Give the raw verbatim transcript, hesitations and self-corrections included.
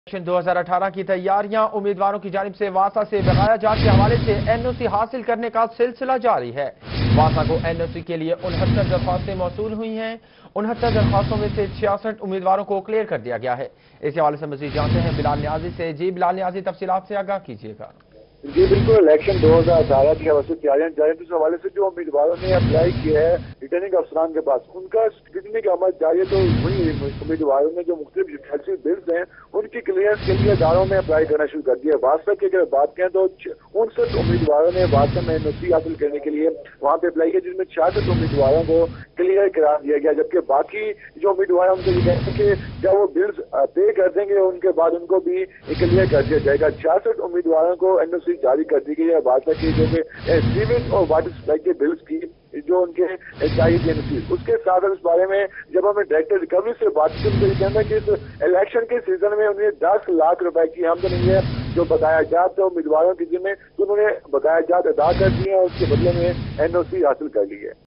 Election दो हज़ार अठारह की तैयारियां उम्मीदवारों की जानिब से वासा से बकाया जात के हवाले से एन ओ सी हासिल करने का सिलसिला जारी है। वासा को एन ओ सी के लिए उनहत्तर दरख्वास्तें मौसूल हुई हैं। उनहत्तर दरख्वास्तों में से छियासठ उम्मीदवारों को क्लियर कर दिया गया है। इस हवाले से मजीद जानते हैं बिलाल नियाजी से। जी बिलाल नियाजी, तफसीलात से आगाह कीजिएगा। जी बिल्कुल, इलेक्शन दो हज़ार अठारह की हवाले से तैयारियां जारी हैं। इस हवाले से जो उम्मीदवारों ने अप्लाई किया है रिटर्निंग अफसरान के पास, उनका स्क्रूटनी का अमल जारी है। तो वही उम्मीदवारों ने जो मुख्तलिफ जुडिशल बिल्स हैं उनकी क्लियरेंस के लिए अदारों में अप्लाई करना शुरू कर दिया है। वासा की अगर बात करें तो उनसठ उम्मीदवारों ने वासा में एन ओ सी हासिल करने के लिए वहाँ पे अप्लाई किया, जिसमें छियासठ उम्मीदवारों को क्लियर करार दिया गया, जबकि बाकी जो उम्मीदवार हैं उनको ये कहते हैं कि जब वो बिल्स पे कर देंगे उनके बाद उनको भी क्लियर कर दिया जाएगा। छियासठ उम्मीदवारों को एन ओ सी जारी कर दी गई है। वासा की जो कि सीवेज और वाटर सप्लाई के बिल्स की जो उनके चाहिए थी, उसके साथ इस बारे में जब हमें डायरेक्टर रिकवरी से बात की तो ये कहना है कि इस इलेक्शन के सीजन में उन्हें दस लाख रुपए की आमदनी है जो बकाया जात है उम्मीदवारों की जिम्मे, तो उन्होंने बकाया जात अदा कर दिए और उसके बदले में एन ओ सी हासिल कर ली है।